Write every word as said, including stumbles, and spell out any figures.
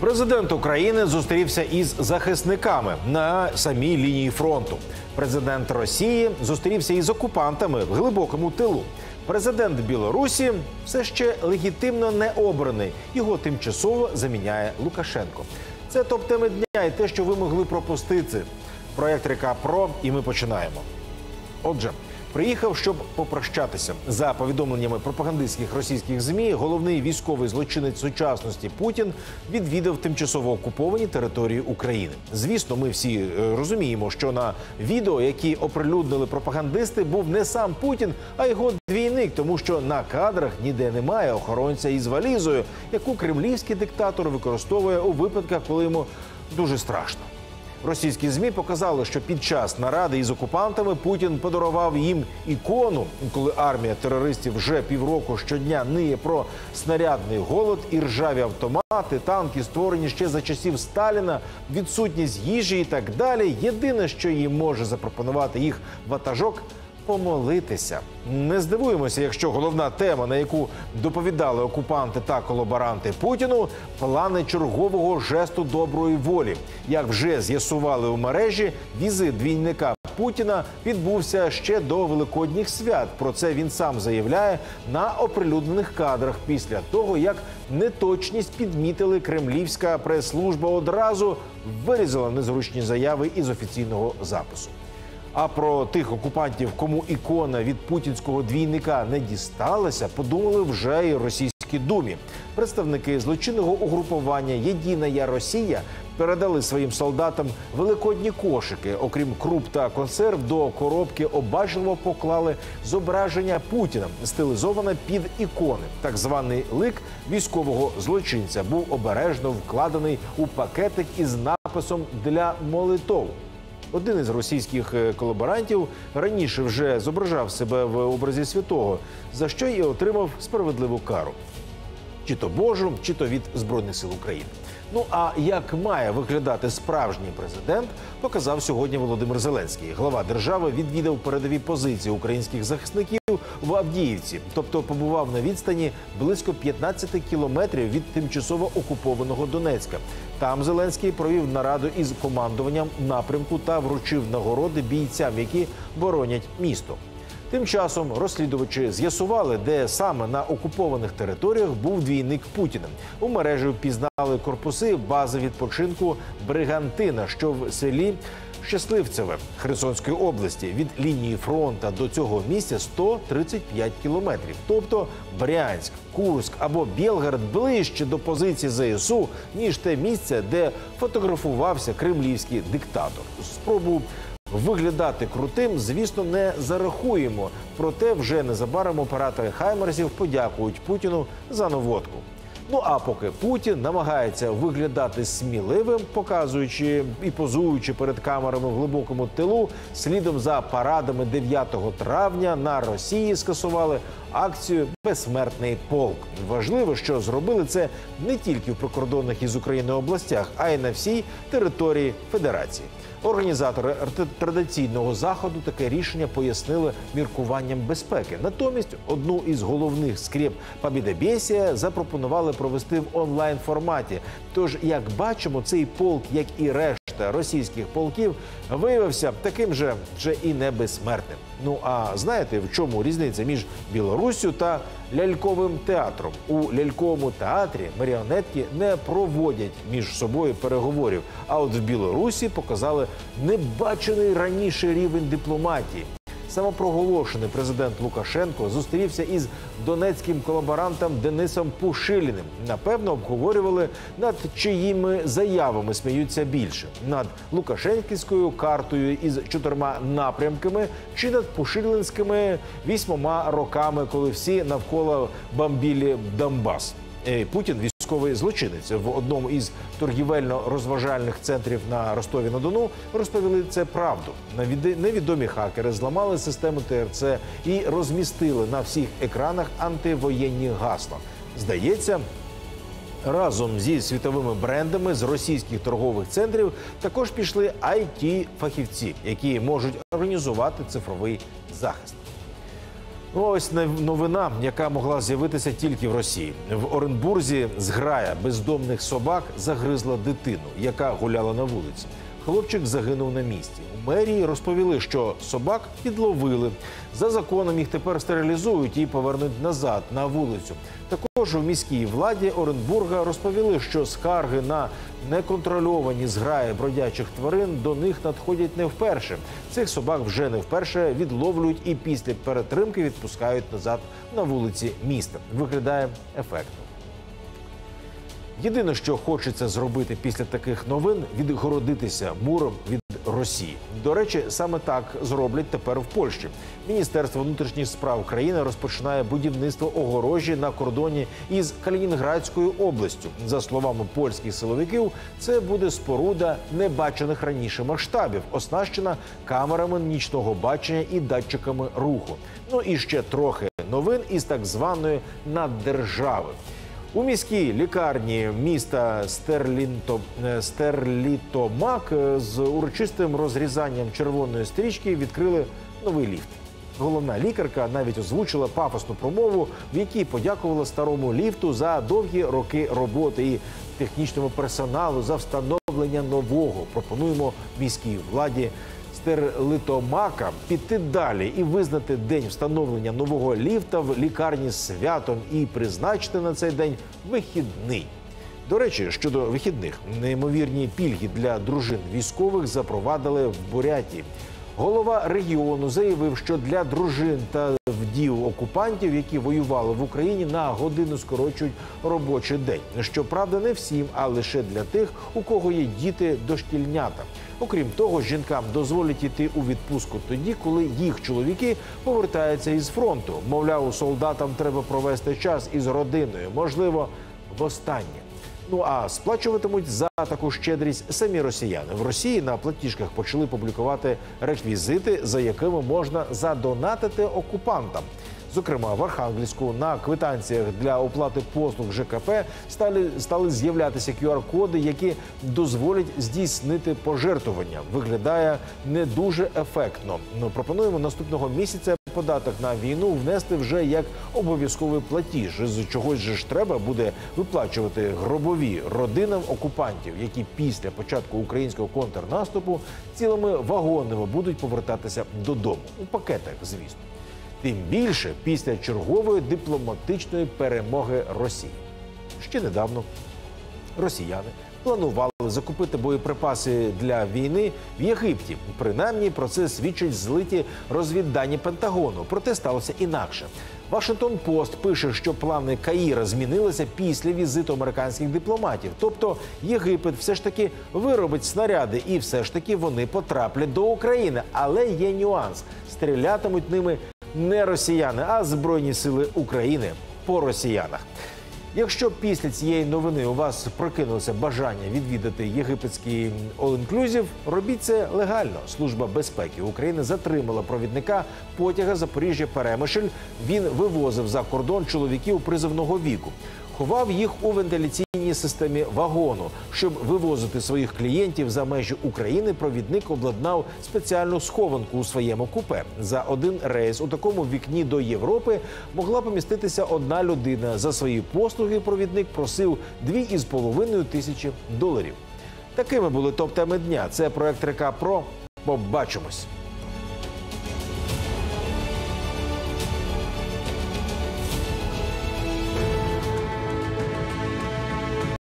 Президент України зустрівся із захисниками на самій лінії фронту. Президент Росії зустрівся із окупантами в глибокому тилу. Президент Білорусі все ще легітимно не обраний. Його тимчасово заміняє Лукашенко. Це топ-теми дня і те, що ви могли пропустити. Проєкт «Река Про» і ми починаємо. Отже, приїхав, щоб попрощатися. За повідомленнями пропагандистських російських ЗМІ, головний військовий злочинець сучасності Путін відвідав тимчасово окуповані території України. Звісно, ми всі розуміємо, що на відео, які оприлюднили пропагандисти, був не сам Путін, а його двійник, тому що на кадрах ніде немає охоронця із валізою, яку кремлівський диктатор використовує у випадках, коли йому дуже страшно. Російські ЗМІ показали, що під час наради із окупантами Путін подарував їм ікону, коли армія терористів вже півроку щодня ниє про снарядний голод і ржаві автомати, танки, створені ще за часів Сталіна, відсутність їжі і так далі. Єдине, що їм може запропонувати їх ватажок – помолитися. Не здивуємося, якщо головна тема, на яку доповідали окупанти та колаборанти Путіну – плани чергового жесту доброї волі. Як вже з'ясували у мережі, візит двійника Путіна відбувся ще до Великодніх свят. Про це він сам заявляє на оприлюднених кадрах після того, як неточність підмітили кремлівська прес-служба одразу вирізала незручні заяви із офіційного запису. А про тих окупантів, кому ікона від путінського двійника не дісталася, подумали вже і російській думі. Представники злочинного угрупування «Єдиная Росія» передали своїм солдатам великодні кошики. Окрім круп та консерв, до коробки обачливо поклали зображення Путіна, стилізоване під ікони. Так званий лик військового злочинця був обережно вкладений у пакетик із написом «Для молитов». Один із російських колаборантів раніше вже зображав себе в образі святого, за що і отримав справедливу кару. Чи то Божу, чи то від Збройних сил України. Ну а як має виглядати справжній президент, показав сьогодні Володимир Зеленський. Глава держави відвідав передові позиції українських захисників в Авдіївці, тобто побував на відстані близько п'ятнадцяти кілометрів від тимчасово окупованого Донецька. Там Зеленський провів нараду із командуванням напрямку та вручив нагороди бійцям, які боронять місто. Тим часом розслідувачі з'ясували, де саме на окупованих територіях був двійник Путіна. У мережі впізнали корпуси бази відпочинку «Бригантина», що в селі Щасливцеве Херсонської області. Від лінії фронту до цього місця сто тридцять п'ять кілометрів. Тобто Брянськ, Курськ або Білгород ближче до позиції ЗСУ, ніж те місце, де фотографувався кремлівський диктатор. Спробу виглядати крутим, звісно, не зарахуємо. Проте вже незабаром оператори «Хаймерсів» подякують Путіну за наводку. Ну а поки Путін намагається виглядати сміливим, показуючи і позуючи перед камерами в глибокому тилу, слідом за парадами дев'ятого травня на Росії скасували акцію «Безсмертний полк». Важливо, що зробили це не тільки в прикордонних із Україною областях, а й на всій території Федерації. Організатори традиційного заходу таке рішення пояснили міркуванням безпеки. Натомість одну із головних скреп побєдобєсія запропонували провести в онлайн-форматі. Тож, як бачимо, цей полк, як і решта російських полків, виявився таким же вже і не безсмертним. Ну а знаєте, в чому різниця між Білоруссю та ляльковим театром? У ляльковому театрі маріонетки не проводять між собою переговорів, а от в Білорусі показали небачений раніше рівень дипломатії. Самопроголошений президент Лукашенко зустрівся із донецьким колаборантом Денисом Пушиліним. Напевно, обговорювали, над чиїми заявами сміються більше. Над лукашенківською картою із чотирма напрямками чи над пушилінськими вісьмома роками, коли всі навколо бомбили Донбас. Путін військовий злочинець. В одному із торгівельно-розважальних центрів на Ростові-на-Дону розповіли це правду. Невідомі хакери зламали систему Те Ер Це і розмістили на всіх екранах антивоєнні гасла. Здається, разом зі світовими брендами з російських торгових центрів також пішли ай ті-фахівці, які можуть організувати цифровий захист. Ну, ось новина, яка могла з'явитися тільки в Росії. В Оренбурзі зграя бездомних собак загризла дитину, яка гуляла на вулиці. Хлопчик загинув на місці. У мерії розповіли, що собак підловили. За законом їх тепер стерилізують і повернуть назад на вулицю. Також у міській владі Оренбурга розповіли, що скарги на неконтрольовані зграї бродячих тварин до них надходять не вперше. Цих собак вже не вперше відловлюють і після перетримки відпускають назад на вулиці міста. Виглядає ефектно. Єдине, що хочеться зробити після таких новин – відгородитися муром від Росії. До речі, саме так зроблять тепер в Польщі. Міністерство внутрішніх справ країни розпочинає будівництво огорожі на кордоні із Калінінградською областю. За словами польських силовиків, це буде споруда небачених раніше масштабів, оснащена камерами нічного бачення і датчиками руху. Ну і ще трохи новин із так званої наддержави. У міській лікарні міста Стерлінто... Стерлітомак з урочистим розрізанням червоної стрічки відкрили новий ліфт. Головна лікарка навіть озвучила пафосну промову, в якій подякувала старому ліфту за довгі роки роботи і технічному персоналу за встановлення нового. Пропонуємо міській владі Стерлітомака піти далі і визнати день встановлення нового ліфта в лікарні святом і призначити на цей день вихідний. До речі, щодо вихідних, неймовірні пільги для дружин військових запровадили в Бурятії. Голова регіону заявив, що для дружин та вдів окупантів, які воювали в Україні, на годину скорочують робочий день. Щоправда, не всім, а лише для тих, у кого є діти-дошкільнята. Окрім того, жінкам дозволять йти у відпустку тоді, коли їх чоловіки повертаються із фронту. Мовляв, солдатам треба провести час із родиною, можливо, востаннє. Ну а сплачуватимуть за таку щедрість самі росіяни. В Росії на платіжках почали публікувати реквізити, за якими можна задонатити окупантам. Зокрема, в Архангельську на квитанціях для оплати послуг ЖКП стали, стали з'являтися кю ар коди, які дозволять здійснити пожертвування. Виглядає не дуже ефектно. Ну, пропонуємо наступного місяця податок на війну внести вже як обов'язковий платіж. З чогось же ж треба буде виплачувати гробові родинам окупантів, які після початку українського контрнаступу цілими вагонами будуть повертатися додому. У пакетах, звісно. Тим більше після чергової дипломатичної перемоги Росії. Ще недавно росіяни планували закупити боєприпаси для війни в Єгипті. Принаймні, про це свідчать злиті розвіддані Пентагону. Проте сталося інакше. Вашингтон-Пост пише, що плани Каїра змінилися після візиту американських дипломатів. Тобто Єгипет все ж таки виробить снаряди і все ж таки вони потраплять до України. Але є нюанс. Стрілятимуть ними не росіяни, а Збройні сили України по росіянах. Якщо після цієї новини у вас прокинулося бажання відвідати єгипетський all-inclusive, робіть це легально. Служба безпеки України затримала провідника потяга Запоріжжя-Перемишль. Він вивозив за кордон чоловіків призовного віку. Ховав їх у вентиляційній системі вагону. Щоб вивозити своїх клієнтів за межі України, провідник обладнав спеціальну схованку у своєму купе. За один рейс у такому вікні до Європи могла поміститися одна людина. За свої послуги провідник просив дві із половиною тисячі доларів. Такими були топ-теми дня. Це проект Река Про. Побачимось!